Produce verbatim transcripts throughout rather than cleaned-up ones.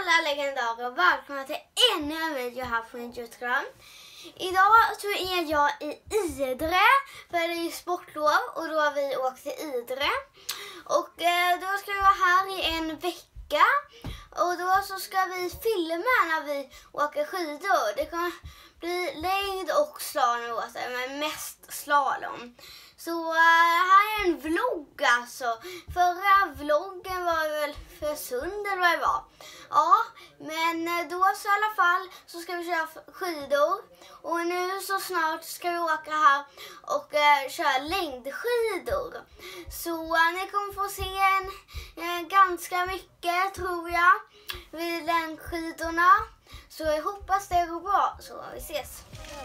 alla legendarer och välkomna till ännu en video här på Instagram. Idag så är jag i Idre, för det är ju sportlov och då har vi åkt till Idre. Och eh, då ska vi vara här i en vecka och då så ska vi filma när vi åker skidor. Det kommer bli längd och slalom, men mest slalom. Så uh, här är en vlogg alltså. Förra vloggen var väl för söndag vad det var. Ja, men uh, då så i alla fall så ska vi köra skidor. Och nu så snart ska vi åka här och uh, köra längdskidor. Så uh, ni kommer få se en, uh, ganska mycket tror jag vid längdskidorna. Så jag hoppas det går bra, så vi ses.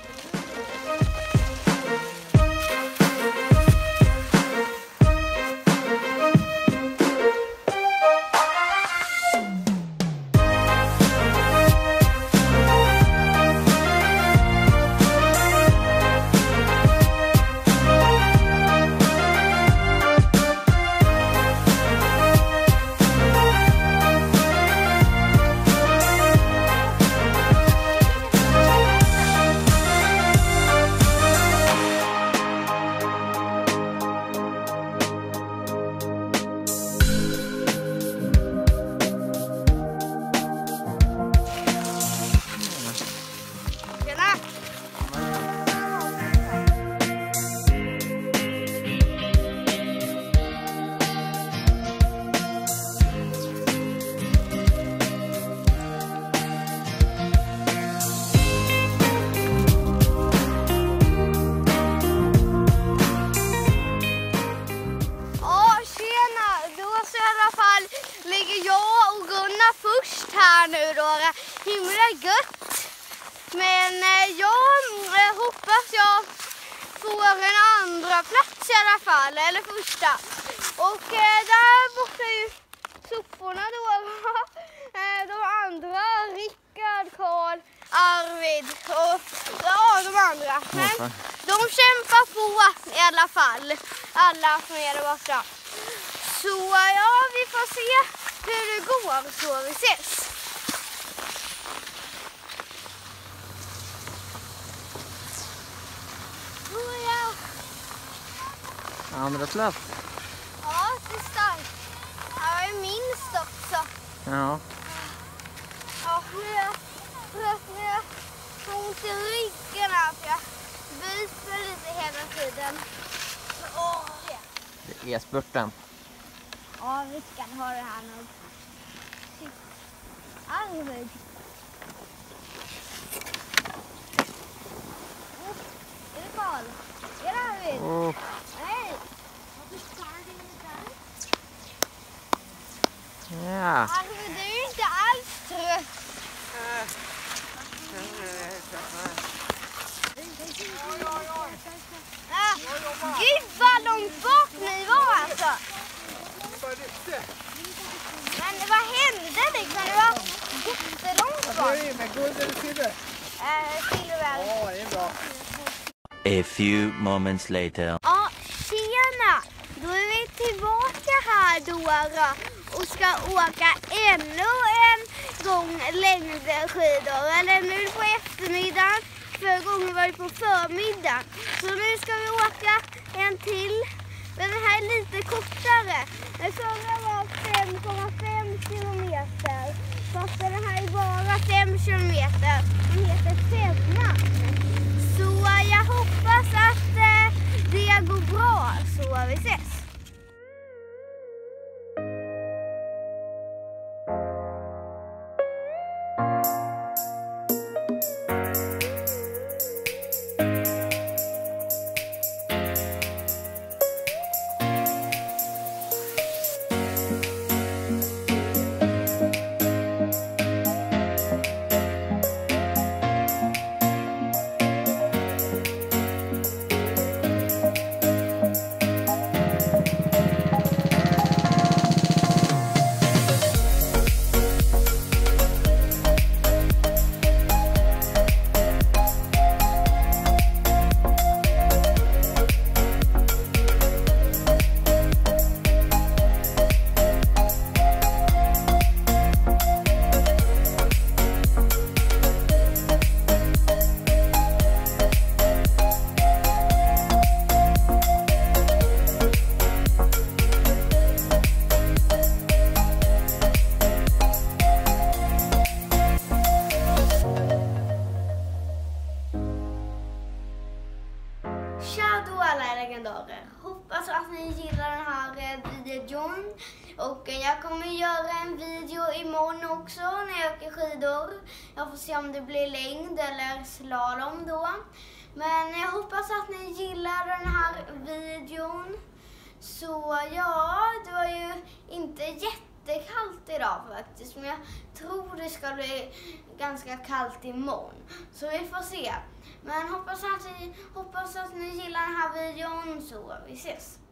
Här nu då, himla gött. Men eh, jag eh, hoppas jag får en andra plats i alla fall, eller första. Och eh, där borta är ju soporna då. eh, de andra, Rickard, Karl, Arvid och ja, de andra. Men de kämpar på i alla fall, alla som är där borta. Så ja, vi får se hur det går, så vi ses. Andra plats. Ja, det är starkt. Här är minst också. Ja. Ja, nu är jag trött. Nu är jag ont i ryggen här, för jag byter lite hela tiden. Åh, ja. Det är spurten. Ja, vi kan ha det här nu. Arvid. Är det Karl? Är det Arvid? Oh. Nej. Ja. Arvid, du är ju inte alls trött. Ah, gud vad långt bort ni var alltså. Men vad hände liksom? Det var jättelångt bort. Vad är det med guld eller silver? Eh, silver. Ja, det är bra. A few moments later. Ja, tjena! Då är vi tillbaka här då och ska åka ännu en gång längdskidor. Eller nu på eftermiddagen. Förra gången var det på förmiddagen. Så nu ska vi åka en till. Men den här är lite kortare. Den förra var fem komma fem kilometer. Fast den här är bara fem kilometer. Den heter Femman. Så jag hoppas att eh, det går bra, så vi ses. Och jag kommer göra en video imorgon också när jag åker skidor. Jag får se om det blir längd eller slalom då. Men jag hoppas att ni gillar den här videon. Så ja, det var ju inte jättekallt idag faktiskt. Men jag tror det ska bli ganska kallt imorgon. Så vi får se. Men hoppas att ni, hoppas att ni gillar den här videon, så vi ses.